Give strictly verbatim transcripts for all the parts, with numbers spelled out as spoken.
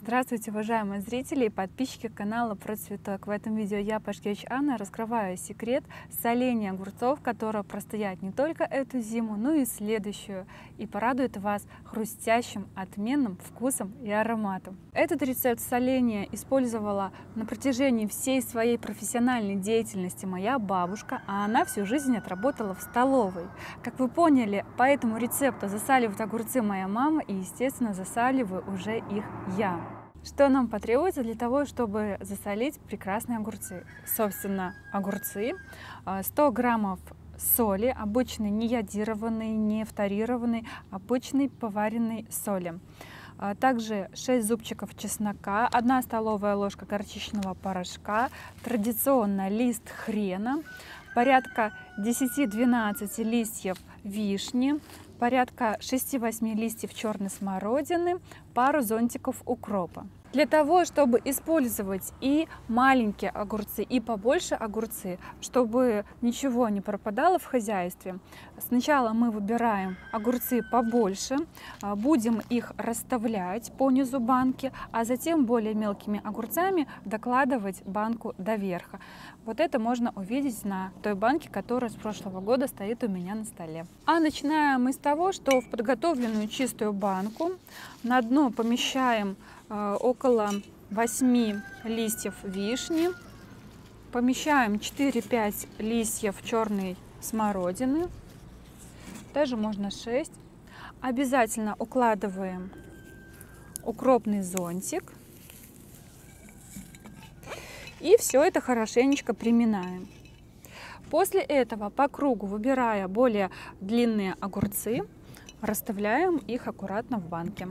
Здравствуйте, уважаемые зрители и подписчики канала Процветок. В этом видео я, Пашкевич Анна, раскрываю секрет соления огурцов, которое простоят не только эту зиму, но и следующую, и порадует вас хрустящим, отменным вкусом и ароматом. Этот рецепт соления использовала на протяжении всей своей профессиональной деятельности моя бабушка, а она всю жизнь отработала в столовой. Как вы поняли, по этому рецепту засаливает огурцы моя мама, и, естественно, засаливаю уже их я. Что нам потребуется для того, чтобы засолить прекрасные огурцы? Собственно, огурцы, сто граммов соли, обычной не йодированной, не фторированной, обычной поваренной соли. Также шесть зубчиков чеснока, одна столовая ложка горчичного порошка, традиционно лист хрена, порядка десяти-двенадцати листьев вишни, порядка шести-восьми листьев черной смородины, пару зонтиков укропа. Для того, чтобы использовать и маленькие огурцы, и побольше огурцы, чтобы ничего не пропадало в хозяйстве, сначала мы выбираем огурцы побольше, будем их расставлять по низу банки, а затем более мелкими огурцами докладывать банку до верха. Вот это можно увидеть на той банке, которая с прошлого года стоит у меня на столе. А начинаем мы с того, что в подготовленную чистую банку на дно помещаем около восьми листьев вишни, помещаем четыре-пять листьев черной смородины, даже можно шесть. Обязательно укладываем укропный зонтик и все это хорошенечко приминаем. После этого по кругу, выбирая более длинные огурцы, расставляем их аккуратно в банке.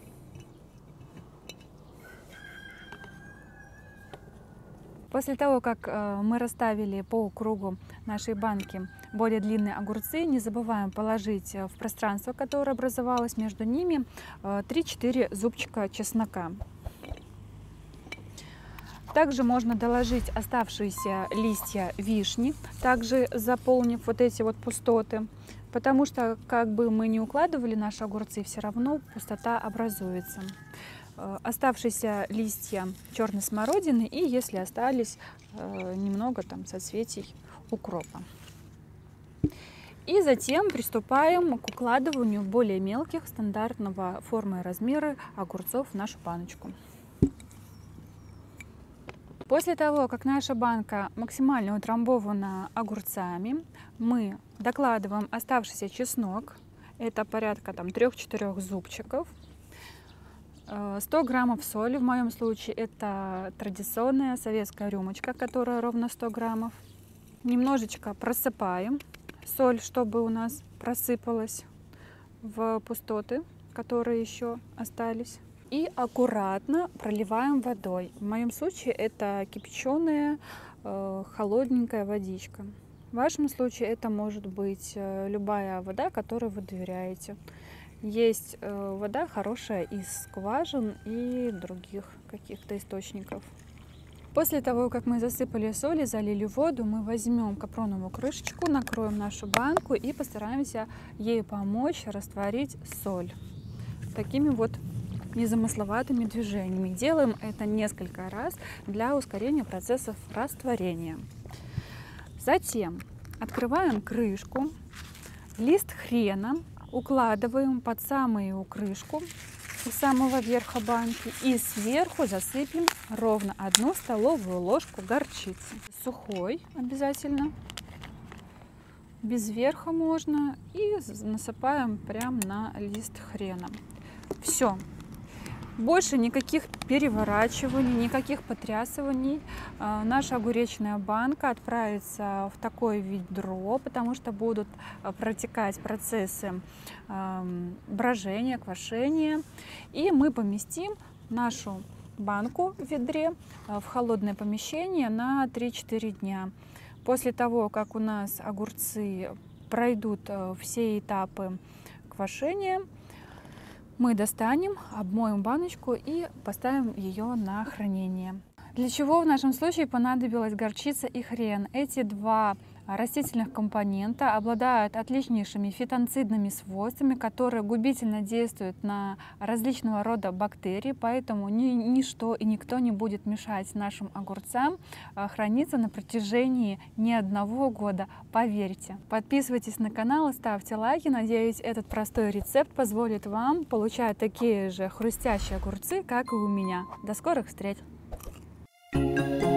После того, как мы расставили по кругу нашей банки более длинные огурцы, не забываем положить в пространство, которое образовалось между ними, три-четыре зубчика чеснока. Также можно доложить оставшиеся листья вишни, также заполнив вот эти вот пустоты, потому что как бы мы ни укладывали наши огурцы, все равно пустота образуется. Оставшиеся листья черной смородины и, если остались, немного там соцветий укропа. И затем приступаем к укладыванию более мелких, стандартного формы и размера огурцов в нашу баночку. После того, как наша банка максимально утрамбована огурцами, мы докладываем оставшийся чеснок, это порядка там трех-четырех зубчиков, сто граммов соли, в моем случае это традиционная советская рюмочка, которая ровно сто граммов. Немножечко просыпаем соль, чтобы у нас просыпалась в пустоты, которые еще остались. И аккуратно проливаем водой. В моем случае это кипяченая э, холодненькая водичка. В вашем случае это может быть э, любая вода, которой вы доверяете. Есть э, вода хорошая из скважин и других каких-то источников. После того, как мы засыпали соль и залили воду, мы возьмем капроновую крышечку, накроем нашу банку и постараемся ей помочь растворить соль. Такими вот незамысловатыми движениями. Делаем это несколько раз для ускорения процессов растворения. Затем открываем крышку, лист хрена укладываем под самую крышку у самого верха банки и сверху засыпем ровно одну столовую ложку горчицы. Сухой обязательно, без верха можно, и насыпаем прямо на лист хрена. Все. Больше никаких переворачиваний, никаких потрясываний. Наша огуречная банка отправится в такое ведро, потому что будут протекать процессы брожения, квашения. И мы поместим нашу банку в ведре в холодное помещение на три-четыре дня. После того, как у нас огурцы пройдут все этапы квашения, мы достанем, обмоем баночку и поставим ее на хранение. Для чего в нашем случае понадобилась горчица и хрен? Эти два растительных компонента, обладают отличнейшими фитонцидными свойствами, которые губительно действуют на различного рода бактерии, поэтому ни, ничто и никто не будет мешать нашим огурцам храниться на протяжении не одного года, поверьте. Подписывайтесь на канал и ставьте лайки. Надеюсь, этот простой рецепт позволит вам получать такие же хрустящие огурцы, как и у меня. До скорых встреч!